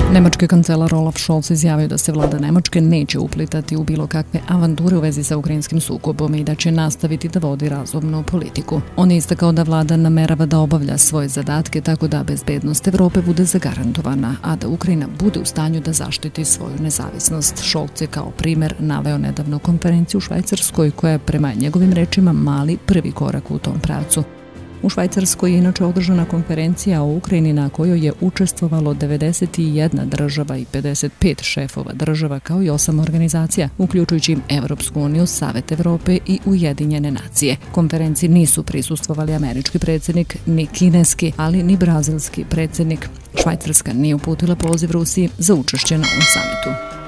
Nemački kancelar Olaf Scholz izjavio da se vlada Nemačke neće uplitati u bilo kakve avanture u vezi sa ukrajinskim sukobom i da će nastaviti da vodi razumnu politiku. On je istakao da vlada namerava da obavlja svoje zadatke tako da bezbednost Evrope bude zagarantovana, a da Ukrajina bude u stanju da zaštiti svoju nezavisnost. Scholz je kao primer naveo nedavno konferenciju u Švajcarskoj koja je prema njegovim rečima mali prvi korak u tom pravcu. U Švajcarskoj je inače održana konferencija o Ukrajini na kojoj je učestvovalo 91 država i 55 šefova država kao i 8 organizacija, uključujući Evropsku uniju, Savet Evrope i Ujedinjene nacije. Konferenciji nisu prisustvovali američki predsjednik, ni kineski, ali ni brazilski predsjednik. Švajcarska nije uputila poziv Rusiji za učešće na ovom samitu.